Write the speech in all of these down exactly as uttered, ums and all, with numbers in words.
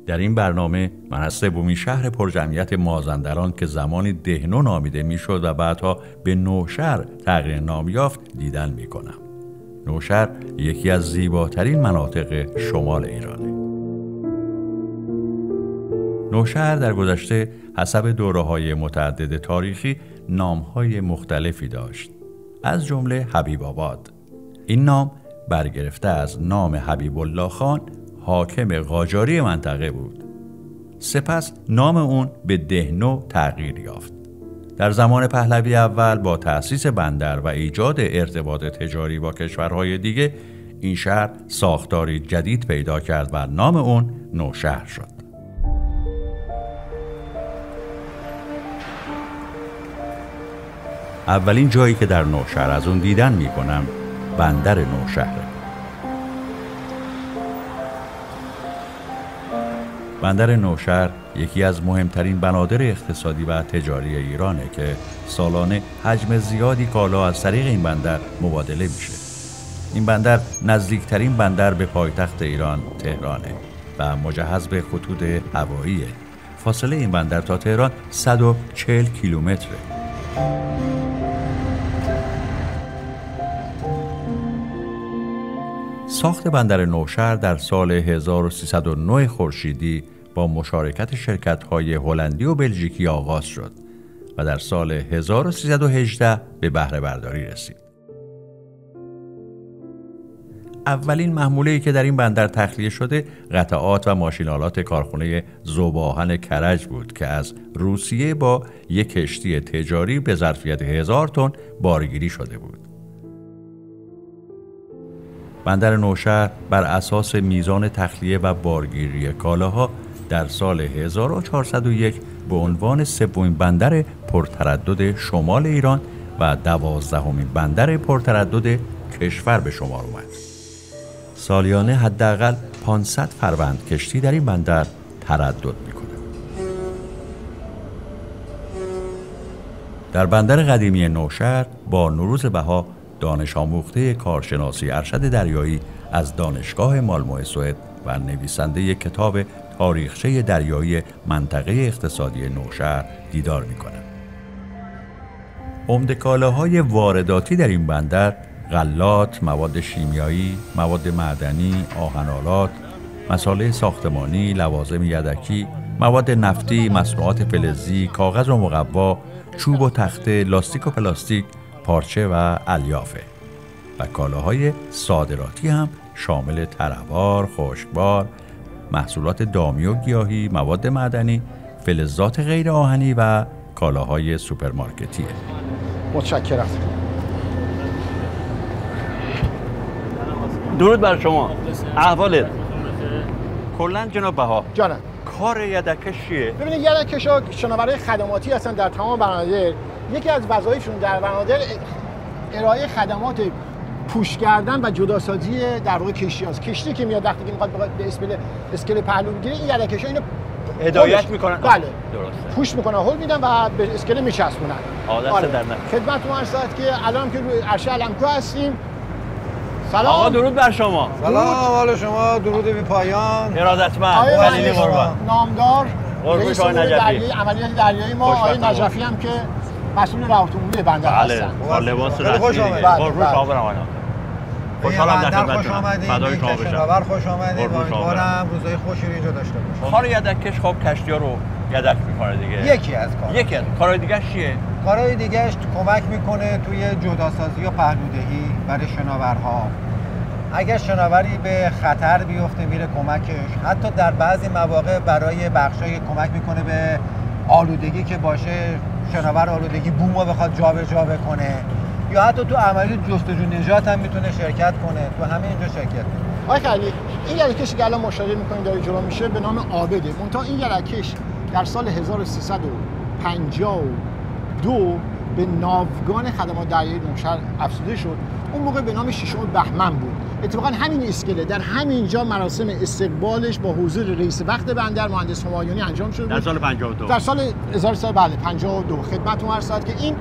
در این برنامه من از سومین شهر پرجمعیت مازندران که زمانی دهنو نامیده میشد و بعدها به نوشهر تغییر نام یافت دیدن میکنم. نوشهر یکی از زیباترین مناطق شمال ایرانه. نوشهر در گذشته حسب دوره‌های متعدد تاریخی نام‌های مختلفی داشت، از جمله حبیب آباد. این نام برگرفته از نام حبیب الله خان حاکم قاجاری منطقه بود. سپس نام اون به دهنو تغییر یافت. در زمان پهلوی اول با تأسیس بندر و ایجاد ارتباط تجاری با کشورهای دیگه این شهر ساختاری جدید پیدا کرد و نام اون نوشهر شد. اولین جایی که در نوشهر از اون دیدن میکنم بندر نوشهره. بندر نوشهر یکی از مهمترین بنادر اقتصادی و تجاری ایرانه که سالانه حجم زیادی کالا از طریق این بندر مبادله میشه. این بندر نزدیکترین بندر به پایتخت ایران تهرانه و مجهز به خطوط هواییه. فاصله این بندر تا تهران صد و چهل کیلومتره. ساخت بندر نوشهر در سال هزار و سیصد و نه خورشیدی با مشارکت شرکت‌های هلندی و بلژیکی آغاز شد و در سال هزار و سیصد و هجده به بهره برداری رسید. اولین محموله‌ای که در این بندر تخلیه شده قطعات و ماشین‌آلات کارخانه ذوب‌آهن کرج بود که از روسیه با یک کشتی تجاری به ظرفیت هزار تن بارگیری شده بود. بندر نوشهر بر اساس میزان تخلیه و بارگیری کالاها در سال هزار و چهارصد و یک به عنوان سومین بندر پرتردد شمال ایران و دوازدهمین بندر پرتردد کشور به شمار اومد. سالیانه حداقل پانصد فروند کشتی در این بندر تردد میکنه. در بندر قدیمی نوشهر با نوروز بها دانش آموخته کارشناسی ارشد دریایی از دانشگاه مالمو سوئد و نویسنده کتاب تاریخچه دریایی منطقه اقتصادی نوشهر دیدار می‌کنند. عمده کالاهای وارداتی در این بندر غلات، مواد شیمیایی، مواد معدنی، آهن‌آلات، مصالح ساختمانی، لوازم یدکی، مواد نفتی، مصنوعات فلزی، کاغذ و مقوا، چوب و تخته، لاستیک و پلاستیک، پارچه و الیافه و کالاهای صادراتی هم شامل تره‌بار، خشکبار، محصولات دامی و گیاهی، مواد معدنی، فلزات غیر آهنی و کالاهای سوپرمارکتیه. متشکرم. درود بر شما. احوالت؟ کلاً جناب بها. جانم. کار یدکش چیه؟ ببینید یدکش‌ها شناورای خدماتی هستن در تمام بنادر. یکی از وظایفشون در بنادر ارائه خدمات پوش کردن و جداسازی در واقع کشتی هست. کشتی که میاد وقتی که میخواد به اسکل اسکل پهلو بگیره این یدکش‌ها اینو هدایت میکنن. بله. درسته. پوش میکنن، هول میدن و به اسکله میچسبونن. عادت آره. در نه. خدمتتون عرض شد که الان که روی عرشه علمکو هستیم. سلام. آقا درود بر شما. سلام حال شما، درود بی پایان. ارادتمند. خلیلی قربان. نامدار رئیس دریایی عملیات دریایی ما آقای نجفی هم که مسئول روابط عمومی بندر هستن. بله. لباس رسمی. خوش آمدید. قربون شما برم. خوشحالم در خدمتتون. فدای شما بشم. خبر خوش آمدید. امیدوارم روزای خوشی رو اینجا داشته باشید. کار یدکش خب کشتی‌ها رو یدک می‌کنه دیگه. یکی از کارا. یکی از کارهای دیگه چیه؟ کارهای دیگه‌اش کمک می‌کنه توی جداسازی و پهلودهی برای شناورها. اگر شناوری به خطر بیفته میره کمکش. حتی در بعضی مواقع برای بخشای کمک می‌کنه به آلودگی که باشه، شناور آلودگی بومو بخواد جابجا بکنه. یا حتی تو عملیات جستجو نجات هم میتونه شرکت کنه. تو همه اینجا شرکت کنه. آقای خلیلی، این یدکشی که الان مشاهده می‌کنید داره جلو میشه به نام عابده. منتها این یدکش در سال هزار و سیصد و پنجاه و دو به ناوگان خدمات دریایی نوشهر افزوده شد. اون موقع به نام ششم بهمن بود. اتفاقا همین اسکله در همینجا مراسم استقبالش با حضور رئیس وقت بندر مهندس همایونی انجام شد در سال پنجاه و دو. در سال هزار و سیصد بله پنجاه و دو. خدمتتون عرض شد که این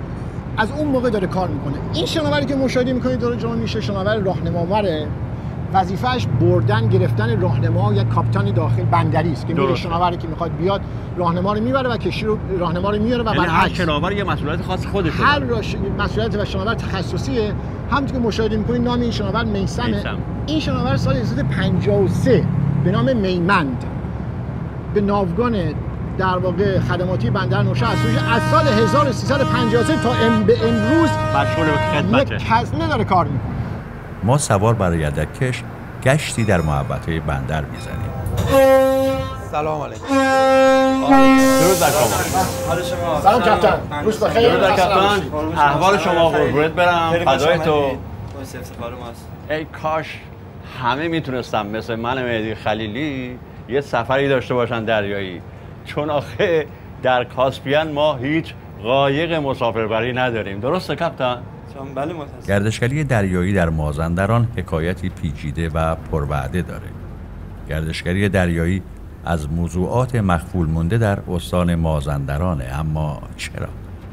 از اون موقع داره کار میکنه. این شناوری که مشاهده میکنید داره جلو میشه شناور راهنماوره وظیفه‌اش بردن گرفتن راهنما یا کاپیتان داخل بندری است که میره شناوری که میخواد بیاد راهنما رو میبره و کشتی رو راهنما رو میاره و یعنی هر برعکس شناور یه مسئولیت خاص خودش داره. هر راش... مسئولیت و شناور تخصصیه. همونطور که مشاهده می‌کنید نام این شناور میثمه. میثم. این شناور سال هزار و سیصد و پنجاه و سه به نام میمند به ناوگان در واقع خدماتی بندر نوشهر از سال هزار و سیصد و پنجاه و سه تا ام به امروز مشغول به خدمته. یک کزنه داره کار میکنه. ما سوار بر یدک‌کش گشتی در محوطه بندر میزنیم. سلام علیکم. درود بر شما. حال شما؟ سلام کاپیتان. روز بخیر. درود بر کاپیتان. احوال شما قربونت برم. فدای تو. باعث افتخار ماست. ای کاش همه میتونستم مثل من مهدی خلیلی یه سفری داشته باشن دریایی، چون آخه در کاسپیان ما هیچ قایق مسافربری نداریم. درسته کاپیتان؟ بله متاسفم. گردشگری دریایی در مازندران حکایتی پیچیده و پروعده داره. گردشگری دریایی از موضوعات مخفول مونده در استان مازندرانه، اما چرا؟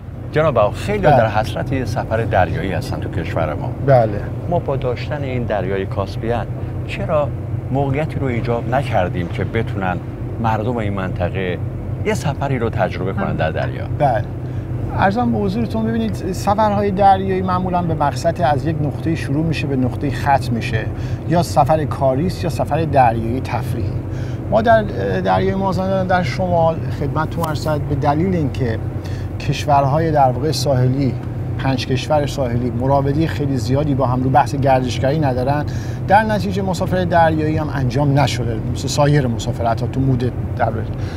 جناب خیلی بله. در حسرت یه سفر دریایی هستن تو کشور ما. بله. ما با داشتن این دریای کاسپیان چرا موقعیتی رو ایجاد نکردیم که بتونن مردم این منطقه یه سفری رو تجربه کنن در دریا؟ بله. عرضم به حضورتون ببینید سفرهای دریایی معمولا به مقصد از یک نقطه شروع میشه به نقطه ختم میشه، یا سفر کاری است یا سفر دریایی تفریحی. ما در دریای مازندران در شمال خدمتتون عرض به دلیل اینکه کشورهای در واقع ساحلی پنج کشور ساحلی مراودی خیلی زیادی با هم رو بحث گردشگری ندارن، در نتیجه مسافرت دریایی هم انجام نشده مثل سایر مسافرت‌ها تو مود در.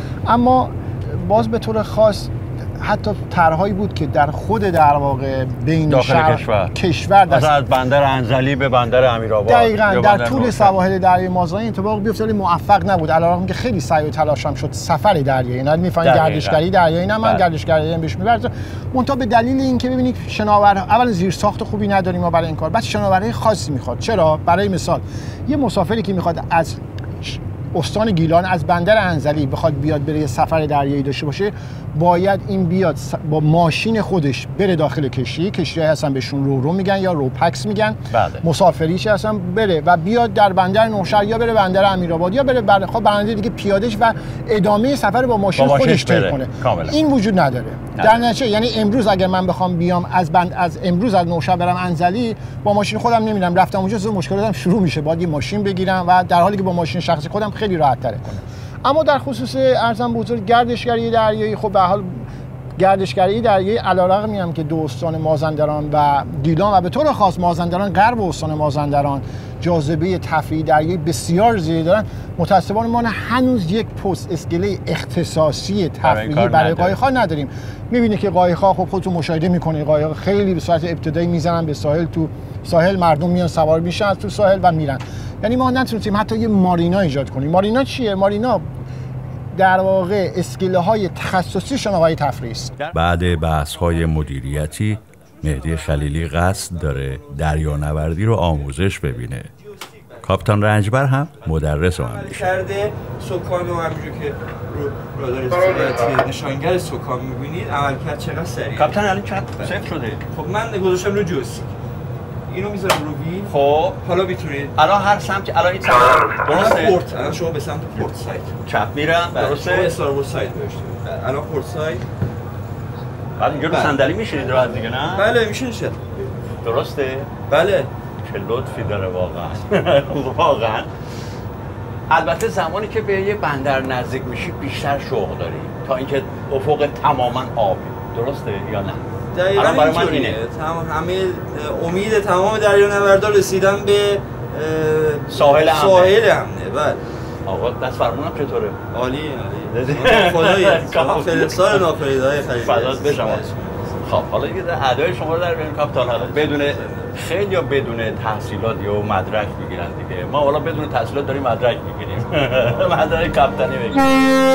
اما باز به طور خاص حتی طرحهایی بود که در خود در واقع بین داخل کشور کشور مثلا از بندر انزلی به بندر امیرآباد دقیقاً در طول سواحل دریای مازندران اتفاق بیفته، ولی موفق نبود، علیرغم که خیلی سعی و تلاش هم شد سفر دریایی. نه میفهمید گردشگری دریایی نه من گردشگری هم بهش می‌برم، منتها به دلیل اینکه ببینید شناور اول زیر ساخت خوبی نداریم ما برای این کار، بعد شناورهای خاصی میخواد. چرا؟ برای مثال یه مسافری که میخواد از استان گیلان از بندر انزلی بخواد بیاد بره یه سفر دریایی داشته باشه، باید این بیاد با ماشین خودش بره داخل کشتی، کشتی‌ها هستن بهشون رو رو میگن یا روپکس میگن، بله. مسافریش هستن بره و بیاد در بندر نوشهر یا بره بندر امیرآباد یا بره بر خب برنده دیگه پیادهش و ادامه سفر با ماشین با خودش طی کنه. این وجود نداره. نداره. در نتیجه یعنی امروز اگر من بخوام بیام از بند از امروز از نوشهر برم انزلی با ماشین خودم نمیرم، رفتم اونجا مشکلاتم شروع میشه، باید یه ماشین بگیرم و در حالی که با ماشین شخصی خودم خیلی راحت تره کنه. اما در خصوص ارزم بزرگ گردشگری دریایی، خب به حال گردشگری دریایی علیرغمی هم که دو استان مازندران و گیلان و به طور خاص مازندران غرب استان مازندران جاذبه تفریحی دریایی بسیار زیادی دارن، متأسفانه ما هنوز یک پست اسکله اختصاصی تفریحی برای قایق‌ها نداریم. می‌بینید که قایق‌ها خب خودتون مشاهده می‌کنید قایق خیلی به صورت ابتدایی میزنن به ساحل، تو ساحل مردم میان سوار میشن از تو ساحل و میرن. یعنی ما نتونستیم حتی یه مارینا ایجاد کنیم. مارینا چیه؟ مارینا در واقع اسکله‌های تخصصی شناوری تفریحی است. بعد بحث‌های مدیریتی مهدی خلیلی قصد داره دریانوردی رو آموزش ببینه. کاپیتان رنجبر هم مدرس من میشه. کرده سکان رو همینجور که رو رادار استراتژی نشانگر سکان می‌بینید عملکرد چقدر سریع. کاپیتان الان چند صفر شده؟ خب من گذاشتم رو جویستیک. اینو میذارم رو ویل. خب حالا میتونید الان هر سمت الان این سمت درسته؟ پورت الان شما به سمت پورت سایت چپ میرم درسته؟ شما استاربورد سایت داشتید. الان پورت سایت بعد اینجا رو صندلی میشینید راحت دیگه نه؟ بله میشه نشه. درسته؟ بله. چه لطفی داره واقعا. واقعا. البته زمانی که به یه بندر نزدیک میشی بیشتر شوق داری تا اینکه افق تماما آبی. درسته یا نه؟ دقیقاً برای من اینه. تمام همه امید تمام دریانوردان رسیدن به ساحل امنه. ساحل امنه. بله. آقا دست فرمونم چطوره؟ عالی عالی. خدایی فرستار ناپدیدهای خرید. فدات بشم. خب حالا یه ادای شما رو در بیاریم کاپیتان، حالا بدون خیلی یا بدون تحصیلات یا مدرک میگیرن دیگه. ما حالا بدون تحصیلات داریم مدرک میگیریم. مدرک کاپیتانی بگیریم.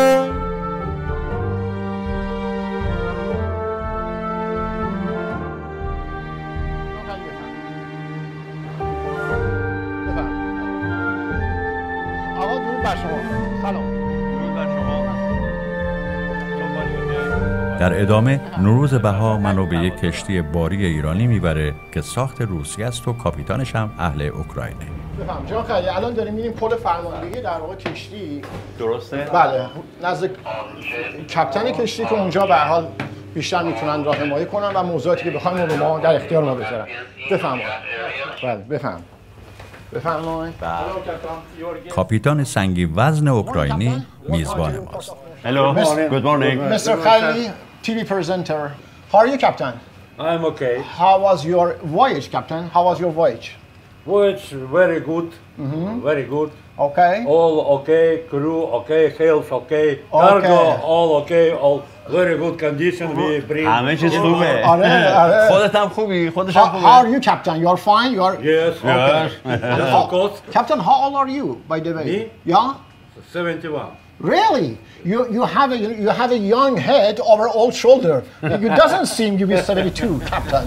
در ادامه نوروز بها منو به یک کشتی باری ایرانی میبره که ساخت روسیه است و کاپیتانش هم اهل اوکراینه. بفهم جان خیلی الان داریم میریم پل فرماندهی در واقع کشتی. درسته؟ بله نزد کاپیتان کشتی که اونجا به هر حال بیشتر میتونن راهنمایی کنن و موضوعاتی که بخوایم رو ما در اختیار ما بذارن. بفرمایید. بله بفهم. بفرمایید. کاپیتان سنگی وزن اوکراینی میزبان ماست. Hello, good morning. Mister Khalili, T V presenter. How are you, Captain? I'm okay. How was your voyage, Captain? How was your voyage? Voyage very good. Mm-hmm. Very good. Okay. All okay. Crew okay. Health okay. Cargo all okay. All very good condition. We bring. همه چیز خوبه. آره آره. خودت هم خوبی. خودش هم خوبه. How are you, Captain? You're fine. You're. Yes. Yes. Yes, of course. Captain, how old are you, by the way? Me? Yeah. seventy-one. Really? You you have a you have a young head over old shoulder. It doesn't seem you be seventy-two, Captain.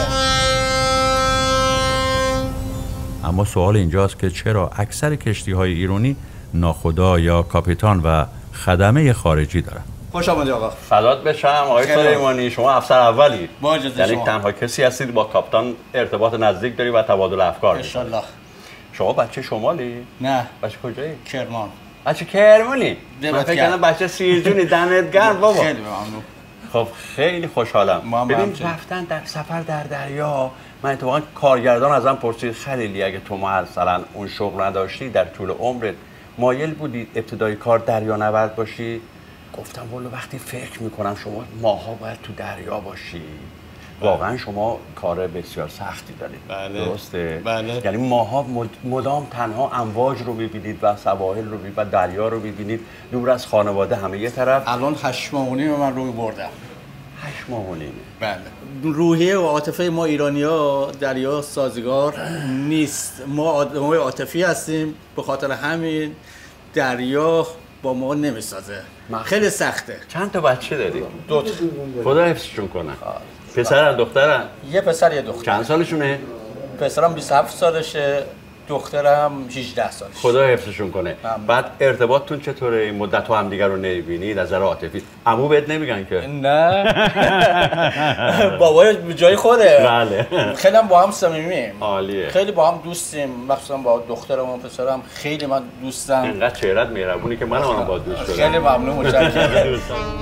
اما سوال اینجاست که چرا اکثر کشتی‌های ایرانی ناخدا یا کاپیتان و خدمه خارجی دارن؟ خوش آمدید آقا. فدات بشم آقای سلیمانی، شما افسر اولی. با اجازه یعنی شما. تنها کسی هستید با کاپیتان ارتباط نزدیک داری و تبادل افکار ان شاء الله. شما بچه شمالی؟ نه. بچه کجایی؟ کرمان. بچه کرمانی؟ من دمت فکر گرم. کردم بچه سیرجونی. دمت گرم بابا. خیلی ممنون. خب خیلی خوشحالم. ما هم ببین همچنین. رفتن در سفر در دریا، من اتفاقا کارگردان ازم پرسید خلیلی اگه تو مثلا اون شغل نداشتی در طول عمرت مایل بودی ابتدای کار دریانورد باشی؟ گفتم والا وقتی فکر میکنم شما ماها باید تو دریا باشی. واقعا شما کار بسیار سختی دارید. بله. درسته؟ بله. یعنی ماها مدام تنها امواج رو میبینید و سواحل رو و دریا رو میبینید، دور از خانواده همه یه طرف. الان هشت ماه و نیم من روی بردم. هشت ماه و نیمه. بله. روحیه و عاطفه ما ایرانی‌ها دریا سازگار نیست. ما آدمای عاطفی هستیم، به خاطر همین دریا با ما نمیسازه. خیلی سخته. چند تا بچه داری؟ دو تا. خدا حفظشون کنه. پسرن دخترن؟ یه پسر یه دختر. چند سالشونه؟ پسرم بیست و هفت سالشه، دخترم هجده سالشه. خدا حفظشون کنه. ممنون. بعد ارتباطتون چطوره؟ این مدت ها هم دیگر رو نمی‌بینید از نظر عاطفی؟ عمو بهت نمیگن که؟ نه. بابای به جای خوده. بله. خیلی هم با هم صمیمیم. عالیه. خیلی با هم دوستیم، مخصوصا با دخترم و پسرم خیلی من دوستم. اینقدر چهرت مهربونی که من هم با دوست شدم. خیلی ممنون، متشکرم.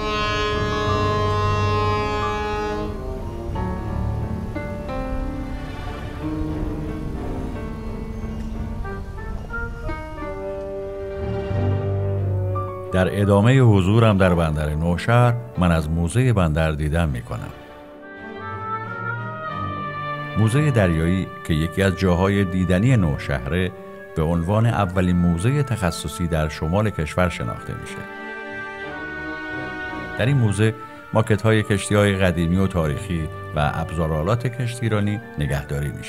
در ادامه حضورم در بندر نوشهر من از موزه بندر دیدن می کنم. موزه دریایی که یکی از جاهای دیدنی نوشهره به عنوان اولین موزه تخصصی در شمال کشور شناخته میشه. در این موزه ماکت‌های کشتی‌های قدیمی و تاریخی و ابزارآلات کشتیرانی نگهداری میشه.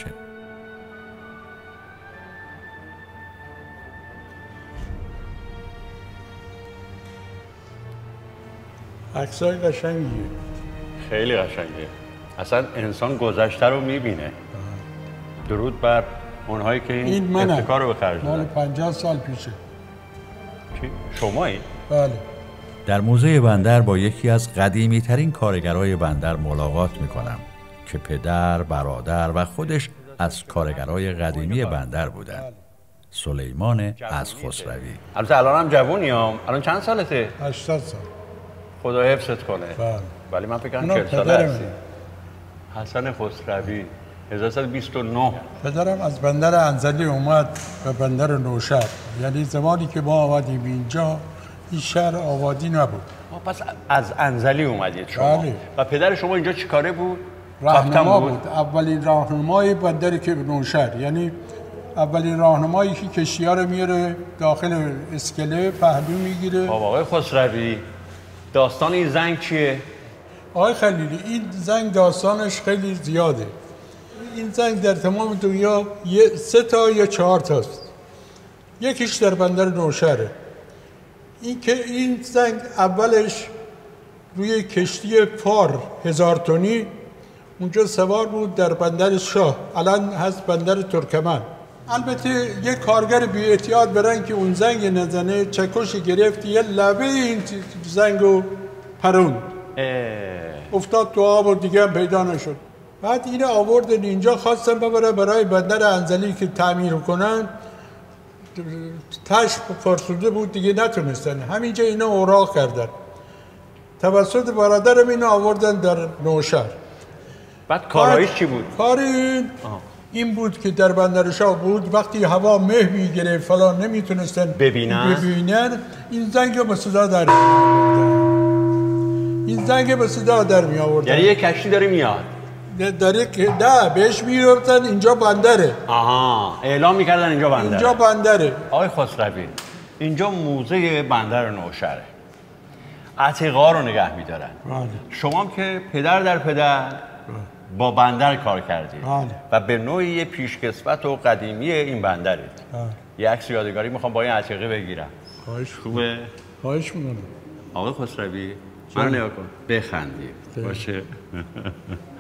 عکسای قشنگیه. خیلی قشنگه. اصلا انسان گذشته رو میبینه. درود بر اونهایی که این, این منم. ابتکار رو به خرج مال دادن. پنجاه سال پیشه. چی؟ شمایی؟ بله. در موزه بندر با یکی از قدیمی ترین کارگرای بندر ملاقات میکنم که پدر، برادر و خودش از کارگرای قدیمی بندر بودن. سلیمان از خسروی. البته الان هم جوونی هم. الان چند سالته؟ هشتاد سال. خدا حفظت کنه. بله. ولی من فکر کنم اونا چهل ساله پدرمه. هستی. حسن خسروی هزار و سیصد و بیست و نه. پدرم از بندر انزلی اومد به بندر نوشهر. یعنی زمانی که ما آمدیم اینجا این شهر آبادی نبود. پس از انزلی اومدید شما. بله. و پدر شما اینجا چیکاره بود؟ راهنما بود. اولین راهنمای بندر که نوشهر، یعنی اولین راهنمایی که کشتی‌ها رو میاره داخل اسکله پهلو میگیره. آقای خسروی داستان این زنگ چیه؟ آقای خلیلی این زنگ داستانش خیلی زیاده. این زنگ در تمام دنیا یه سه تا یا چهار تاست. یکیش در بندر نوشهره. این که این زنگ اولش روی کشتی فار هزار تنی اونجا سوار بود در بندر شاه، الان هست بندر ترکمن. البته یک کارگر بی احتیاط برن که اون زنگ نزنه چکش گرفت، یه لبه این زنگو پروند، افتاد تو آب و دیگه هم پیدا نشد. بعد اینو آوردن اینجا، خواستن ببرن برای بندر انزلی که تعمیر کنن. تش فرسوده بود دیگه نتونستن، همینجا اینا اوراق کردن، توسط برادرم اینو آوردن در نوشهر. بعد کارهایش چی بود؟ کار این این بود که در بندرشاه بود، وقتی هوا مه میگیره فلان نمیتونستن ببینن ببینن این زنگ به صدا در می آوردن. این زنگ به صدا در می آوردن. یعنی یه کشتی داره میاد داره که نه بهش میگفتن اینجا بندره. آها اعلام میکردن اینجا بندره. اینجا بندره. آقای خسروی اینجا موزه بندر نوشهره، عتیقا رو نگه میدارن. شما هم که پدر در پدر با بندر کار کردید و به نوعی یه پیشکسوت و قدیمی این بندرید. یه عکس یادگاری میخوام با این عتیقه بگیرم. خواهش خوبه؟ خواهش میکنم. آقای خسروی من نگاه کن بخندید باشه.